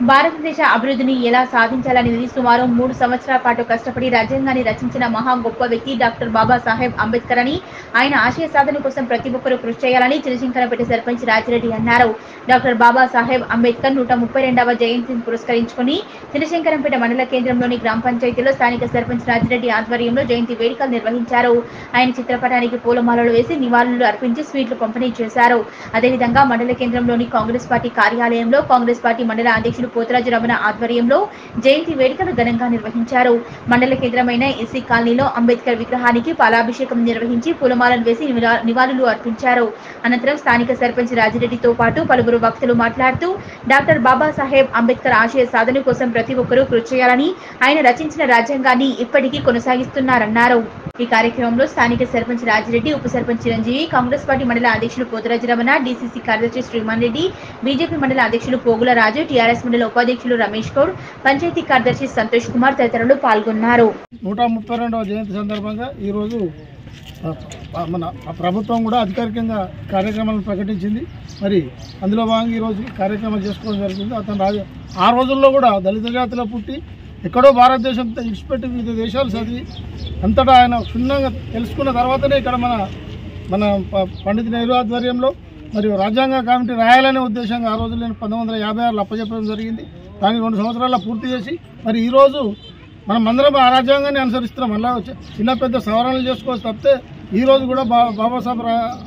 భారతదేశ అభివృద్ధిని ఎలా సాధించాలనేది సుమారు 3 సంవత్సరాల పాటు కష్టపడి రాజ్యాంగాన్ని రచించిన మహా గొప్ప వ్యక్తి డాక్టర్ బాబాసాహెబ్ అంబేద్కర్ అని, ఆయన ఆశయ సాధన కోసం ప్రతి ఒక్కరూ కృషి చేయాలని చినశంకరంపేట సర్పంచ్ రాజిరెడ్డి అన్నారు. డాక్టర్ బాబాసాహెబ్ అంబేద్కర్ 132వ జయంతిని పురస్కరించుకుని చినశంకరంపేట మండల కేంద్రంలోని గ్రామ పంచాయతీలో స్థానిక సర్పంచ్ రాజిరెడ్డి ఆధ్వర్యంలో జయంతి వేడుకలు నిర్వహించారు. ఆయన చిత్రపటానికి పూలమాలలు వేసి నివాళులు అర్పించి స్వీట్లు పంపిణీ చేశారు. అదేవిధంగా మండల కేంద్రంలోని కాంగ్రెస్ పార్టీ కార్యాలయంలో కాంగ్రెస్ పార్టీ మండల అధ్యక్షుడు పోతురాజు రమణ ఆధ్వర్యంలో జయంతి వేడుకలు ఘనంగా నిర్వహించారు. మండల కేంద్రమైన ఎస్సీ కాలనీలో అంబేద్కర్ విగ్రహానికి పాలాభిషేకం నిర్వహించి పూలమాలను వేసి నివాళులు అర్పించారు. అనంతరం స్థానిక సర్పంచ్ రాజిరెడ్డితో పాటు పలువురు వక్తలు మాట్లాడుతూ డాక్టర్ బాబాసాహెబ్ అంబేద్కర్ ఆశయ సాధన కోసం ప్రతి ఒక్కరూ కృషి చేయాలని, ఆయన రచించిన రాజ్యాంగాన్ని ఇప్పటికీ కొనసాగిస్తున్నారన్నారు. ఈ కార్యక్రమంలో స్థానిక సర్పంచ్ రాజిరెడ్డి, ఉప సర్పంచ్ చిరంజీవి, కాంగ్రెస్ పార్టీ మండల అధ్యక్షుడు పోతురాజు రమణ, డీసీసీ కార్యదర్శి శ్రీమాన్ రెడ్డి, బీజేపీ మండల అధ్యక్షులు పోగుల రాజు, టీఆర్ఎస్ మండల ఉపాధ్యక్షులు రమేష్ గౌడ్, పంచాయతీ కార్యదర్శి సంతోష్ కుమార్ తదితరులు పాల్గొన్నారు. 132వ జయంతి సందర్భంగా ఈరోజు మన ప్రభుత్వం కూడా అధికారికంగా కార్యక్రమాలను ప్రకటించింది. మరి అందులో భాగంగా ఈరోజు కార్యక్రమాలు చేసుకోవడం జరుగుతుంది. అతను ఆ రోజుల్లో కూడా దళిత జాతిలో పుట్టి ఎక్కడో భారతదేశంతో ఇడిచిపెట్టి వివిధ దేశాలు చదివి అంతటా ఆయన క్షుణ్ణంగా తెలుసుకున్న తర్వాతనే ఇక్కడ మన పండిత్ నెహ్రూ ఆధ్వర్యంలో మరియు రాజ్యాంగ కమిటీ రాయాలనే ఉద్దేశంగా ఆ రోజుల్లో 1956లో అప్పచెప్పడం జరిగింది. దాన్ని 2 సంవత్సరాల్లో పూర్తి చేసి మరి ఈరోజు మనం అందరం ఆ రాజ్యాంగాన్ని అనుసరిస్తున్నాం. అలా చిన్న పెద్ద సవరణలు చేసుకోవచ్చు తప్పితే ఈరోజు కూడా బాబాసాహెబ్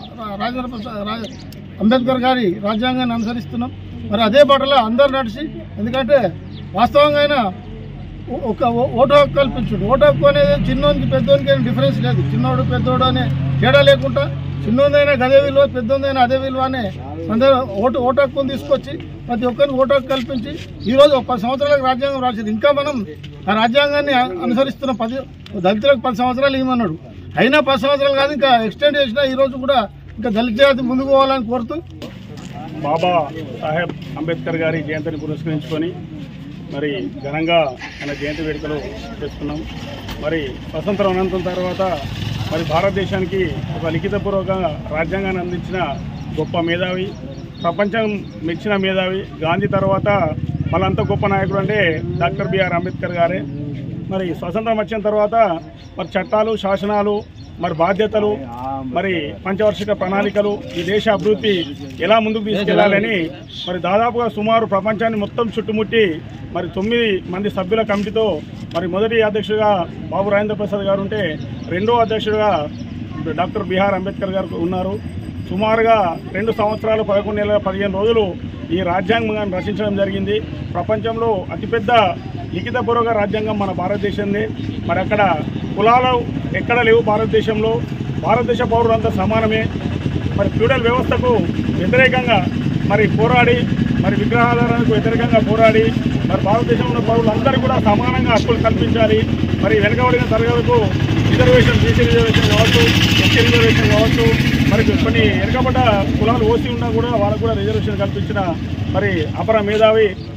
అంబేద్కర్ గారి రాజ్యాంగాన్ని అనుసరిస్తున్నాం. మరి అదే బాటలో అందరు నడిచి, ఎందుకంటే వాస్తవంగా అయినా ఒక ఓటు హక్కు కల్పించుడు. ఓటు హక్కు అనేది చిన్నోనికి పెద్దోనికి డిఫరెన్స్ లేదు. చిన్నోడు పెద్దోడు అనే తేడా లేకుండా చిన్నోదైనా అదే విలువ, పెద్దోదైనా అదే విలువ అనే ఓటు హక్కును తీసుకొచ్చి ప్రతి ఒక్కరికి ఓటు హక్కు కల్పించి ఈరోజు 10 సంవత్సరాలకు రాజ్యాంగం రాసింది. ఇంకా మనం ఆ రాజ్యాంగాన్ని అనుసరిస్తున్న దళితులకు 10 సంవత్సరాలు ఇవ్వమన్నాడు. అయినా 10 సంవత్సరాలు కాదు, ఇంకా ఎక్స్టెండ్ చేసినా ఈరోజు కూడా ఇంకా దళిత జాతి ముందుకు పోవాలని కోరుతూ బాబా సాహెబ్ అంబేద్కర్ గారి జయంతిని పురస్కరించుకొని మరి ఘనంగా ఆయన జయంతి వేడుకలు చేసుకున్నాం. మరి స్వతంత్రం అనంతరం తర్వాత మరి భారతదేశానికి ఒక లిఖితపూర్వక రాజ్యాంగాన్ని అందించిన గొప్ప మేధావి, ప్రపంచం మెచ్చిన మేధావి. గాంధీ తర్వాత మళ్ళంత గొప్ప నాయకుడు అంటే డాక్టర్ బిఆర్ అంబేద్కర్ గారే. మరి స్వతంత్రం వచ్చిన తర్వాత మరి చట్టాలు, శాసనాలు, మరి బాధ్యతలు, మరి పంచవార్షిక ప్రణాళికలు, ఈ దేశ అభివృద్ధి ఎలా ముందుకు తీసుకెళ్లాలని మరి దాదాపుగా సుమారు ప్రపంచాన్ని మొత్తం చుట్టుముట్టి మరి 9 మంది సభ్యుల కమిటీతో మరి మొదటి అధ్యక్షుడిగా బాబు రాజేంద్ర ప్రసాద్ గారు ఉంటే, రెండో అధ్యక్షుడిగా డాక్టర్ బిఆర్ అంబేద్కర్ గారు ఉన్నారు. సుమారుగా 2 సంవత్సరాలు 11 నెలల 15 రోజులు ఈ రాజ్యాంగాన్ని రచించడం జరిగింది. ప్రపంచంలో అతిపెద్ద లిఖితపూర్వక రాజ్యాంగం మన భారతదేశందే. మరి అక్కడ కులాలు ఎక్కడ లేవు భారతదేశంలో. భారతదేశ పౌరులంతా సమానమే. మరి ఫ్యూడల్ వ్యవస్థకు వ్యతిరేకంగా మరి పోరాడి, మరి విగ్రహాలకు వ్యతిరేకంగా పోరాడి మరి భారతదేశంలో ఉన్న పౌరులందరూ కూడా సమానంగా హక్కులు కల్పించాలి. మరి వెనుకబడిన తరగతులకు రిజర్వేషన్, బీసీ రిజర్వేషన్ కావచ్చు, ఎస్సీ రిజర్వేషన్ కావచ్చు, మరి కొన్ని వెనుకబడ్డ కులాలు ఓసీ ఉన్నా కూడా వాళ్ళకు కూడా రిజర్వేషన్ కల్పించిన మరి అపర మేధావి